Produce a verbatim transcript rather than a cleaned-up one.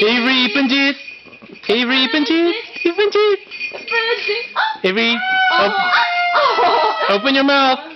Avery 이쁜 짓. Avery 이쁜 짓. 이쁜 짓. Avery, op- open your mouth.